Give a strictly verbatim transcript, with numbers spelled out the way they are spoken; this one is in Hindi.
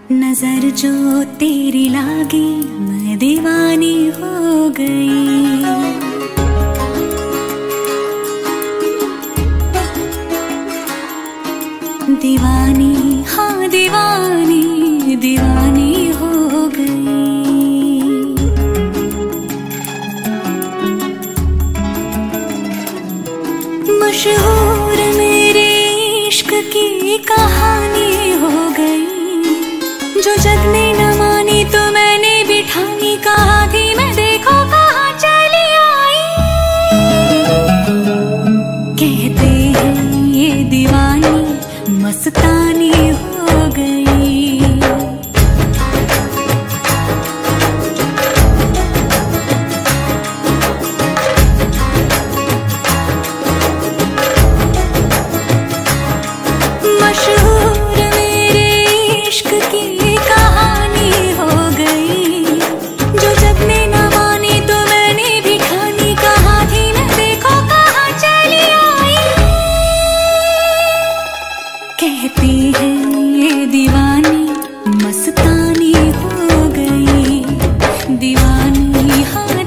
नजर जो तेरी लागी मैं दीवानी हो गई। दीवानी हाँ दीवानी दीवानी हो गई। मशहूर मेरे इश्क की कहानी हो गई। जो जग ने न मानी तो मैंने भी ठानी, कहा थी मैं देखो कहाँ चली आई। कहते हैं ये दीवानी मस्तानी हो गई। मशहूर मेरे इश्क की कहानी हो गई। जो जग ने न मानी तो मैंने भी ठानी, कहा थी मैं देखो कहाँ चली आई। कहती है ये दीवानी मस्तानी हो गई। दीवानी हाँ